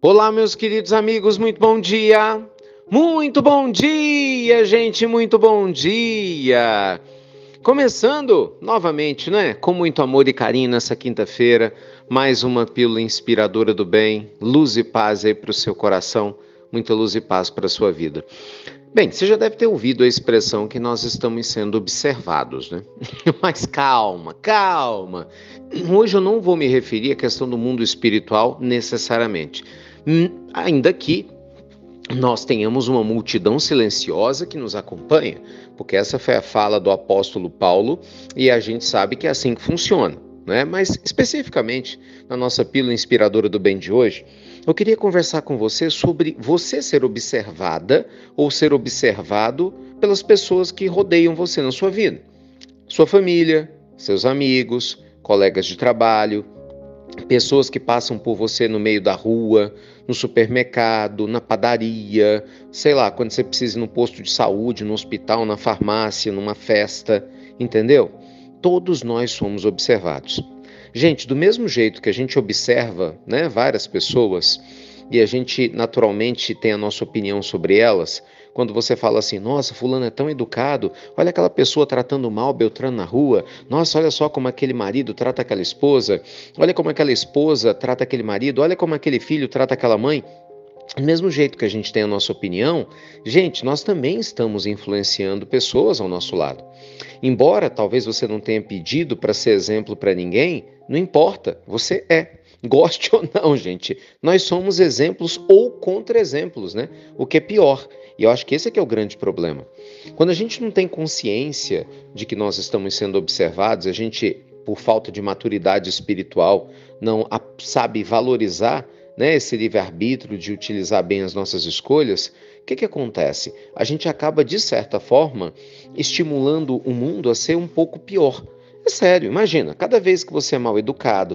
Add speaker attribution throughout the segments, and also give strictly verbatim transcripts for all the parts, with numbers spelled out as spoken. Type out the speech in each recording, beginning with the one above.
Speaker 1: Olá, meus queridos amigos, muito bom dia! Muito bom dia, gente, muito bom dia! Começando novamente, né? Com muito amor e carinho nessa quinta-feira, mais uma pílula inspiradora do bem, luz e paz aí para o seu coração, muita luz e paz para a sua vida. Bem, você já deve ter ouvido a expressão que nós estamos sendo observados, né? Mas calma, calma. Hoje eu não vou me referir à questão do mundo espiritual necessariamente. Hum, Ainda que nós tenhamos uma multidão silenciosa que nos acompanha, porque essa foi a fala do apóstolo Paulo e a gente sabe que é assim que funciona, né? Mas especificamente na nossa pílula inspiradora do bem de hoje, eu queria conversar com você sobre você ser observada ou ser observado pelas pessoas que rodeiam você na sua vida. Sua família, seus amigos, colegas de trabalho, pessoas que passam por você no meio da rua, no supermercado, na padaria, sei lá, quando você precisa ir no posto de saúde, no hospital, na farmácia, numa festa, entendeu? Todos nós somos observados. Gente, do mesmo jeito que a gente observa, né, várias pessoas e a gente naturalmente tem a nossa opinião sobre elas, quando você fala assim, nossa, fulano é tão educado, olha aquela pessoa tratando mal Beltrano na rua, nossa, olha só como aquele marido trata aquela esposa, olha como aquela esposa trata aquele marido, olha como aquele filho trata aquela mãe. Do mesmo jeito que a gente tem a nossa opinião, gente, nós também estamos influenciando pessoas ao nosso lado. Embora talvez você não tenha pedido para ser exemplo para ninguém, não importa, você é. Goste ou não, gente, nós somos exemplos ou contra-exemplos, né? O que é pior. E eu acho que esse é que é o grande problema. Quando a gente não tem consciência de que nós estamos sendo observados, a gente, por falta de maturidade espiritual, não sabe valorizar, né, esse livre-arbítrio de utilizar bem as nossas escolhas, o que que acontece? A gente acaba, de certa forma, estimulando o mundo a ser um pouco pior. É sério, imagina, cada vez que você é mal educado,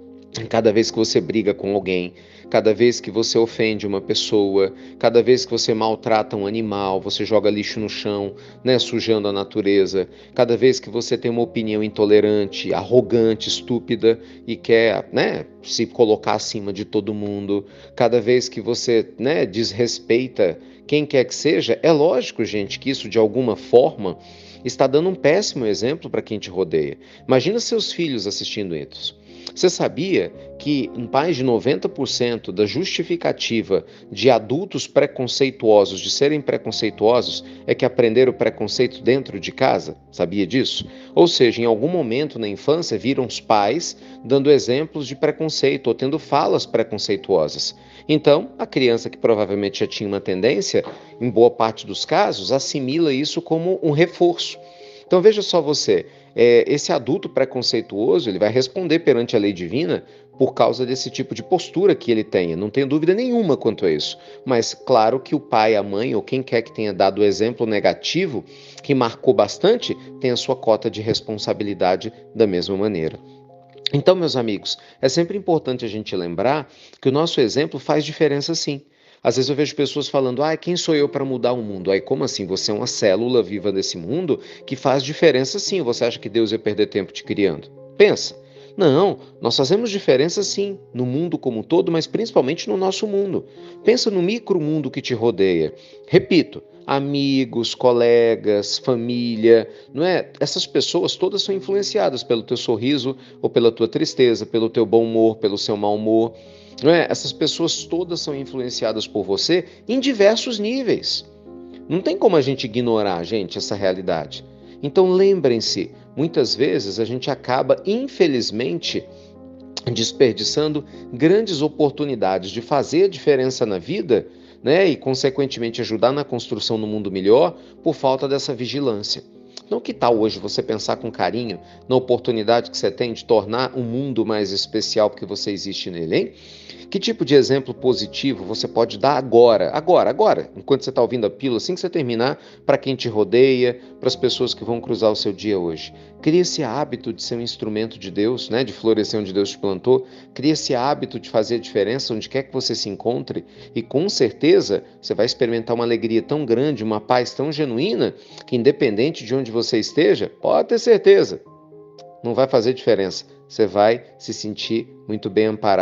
Speaker 1: cada vez que você briga com alguém, cada vez que você ofende uma pessoa, cada vez que você maltrata um animal, você joga lixo no chão, né, sujando a natureza, cada vez que você tem uma opinião intolerante, arrogante, estúpida e quer, né, se colocar acima de todo mundo, cada vez que você, né, desrespeita quem quer que seja, é lógico, gente, que isso de alguma forma está dando um péssimo exemplo para quem te rodeia. Imagina seus filhos assistindo isso. Você sabia que mais de noventa por cento da justificativa de adultos preconceituosos, de serem preconceituosos, é que aprenderam o preconceito dentro de casa? Sabia disso? Ou seja, em algum momento na infância viram os pais dando exemplos de preconceito ou tendo falas preconceituosas. Então, a criança que provavelmente já tinha uma tendência, em boa parte dos casos, assimila isso como um reforço. Então veja só você, é, esse adulto preconceituoso, ele vai responder perante a lei divina por causa desse tipo de postura que ele tenha, não tenho dúvida nenhuma quanto a isso. Mas claro que o pai, a mãe ou quem quer que tenha dado o exemplo negativo, que marcou bastante, tem a sua cota de responsabilidade da mesma maneira. Então, meus amigos, é sempre importante a gente lembrar que o nosso exemplo faz diferença sim. Às vezes eu vejo pessoas falando, ah, quem sou eu para mudar o mundo? Aí, como assim? Você é uma célula viva desse mundo que faz diferença sim. Você acha que Deus ia perder tempo te criando? Pensa. Não, nós fazemos diferença sim, no mundo como um todo, mas principalmente no nosso mundo. Pensa no micromundo que te rodeia. Repito, amigos, colegas, família, não é? Essas pessoas todas são influenciadas pelo teu sorriso ou pela tua tristeza, pelo teu bom humor, pelo seu mau humor. Não é? Essas pessoas todas são influenciadas por você em diversos níveis. Não tem como a gente ignorar, gente, essa realidade. Então lembrem-se, muitas vezes a gente acaba, infelizmente, desperdiçando grandes oportunidades de fazer a diferença na vida, né, e consequentemente ajudar na construção do mundo melhor por falta dessa vigilância. Então, que tal hoje você pensar com carinho na oportunidade que você tem de tornar o mundo mais especial porque você existe nele, hein? Que tipo de exemplo positivo você pode dar agora, agora, agora, enquanto você está ouvindo a pílula, assim que você terminar, para quem te rodeia, para as pessoas que vão cruzar o seu dia hoje? Cria esse hábito de ser um instrumento de Deus, né, de florescer onde Deus te plantou. Cria esse hábito de fazer a diferença onde quer que você se encontre e com certeza você vai experimentar uma alegria tão grande, uma paz tão genuína, que independente de onde você esteja, pode ter certeza, não vai fazer diferença. Você vai se sentir muito bem amparado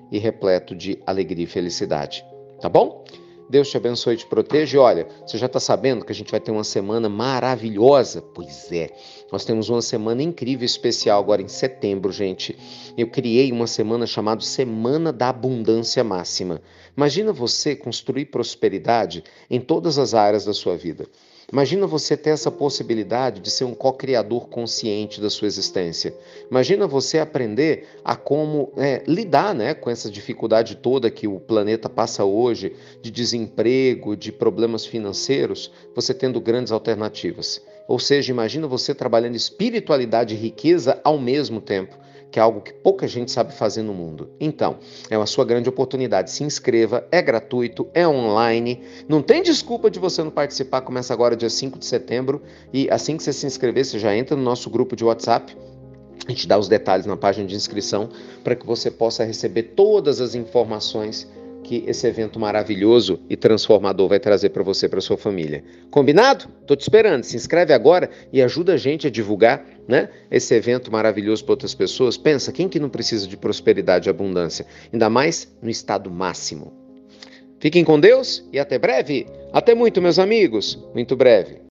Speaker 1: e repleto de alegria e felicidade. Tá bom? Deus te abençoe e te proteja. E olha, você já está sabendo que a gente vai ter uma semana maravilhosa? Pois é, nós temos uma semana incrível, especial agora em setembro, gente. Eu criei uma semana chamada Semana da Abundância Máxima. Imagina você construir prosperidade em todas as áreas da sua vida. Imagina você ter essa possibilidade de ser um co-criador consciente da sua existência. Imagina você aprender a como é, lidar, né, com essa dificuldade toda que o planeta passa hoje, de desemprego, de problemas financeiros, você tendo grandes alternativas. Ou seja, imagina você trabalhando espiritualidade e riqueza ao mesmo tempo, que é algo que pouca gente sabe fazer no mundo. Então, é uma sua grande oportunidade. Se inscreva, é gratuito, é online, não tem desculpa de você não participar. Começa agora dia cinco de setembro e assim que você se inscrever, você já entra no nosso grupo de WhatsApp. A gente dá os detalhes na página de inscrição para que você possa receber todas as informações que esse evento maravilhoso e transformador vai trazer para você e para sua família. Combinado? Tô te esperando. Se inscreve agora e ajuda a gente a divulgar, né, esse evento maravilhoso para outras pessoas. Pensa, quem que não precisa de prosperidade e abundância? Ainda mais no estado máximo. Fiquem com Deus e até breve. Até muito, meus amigos. Muito breve.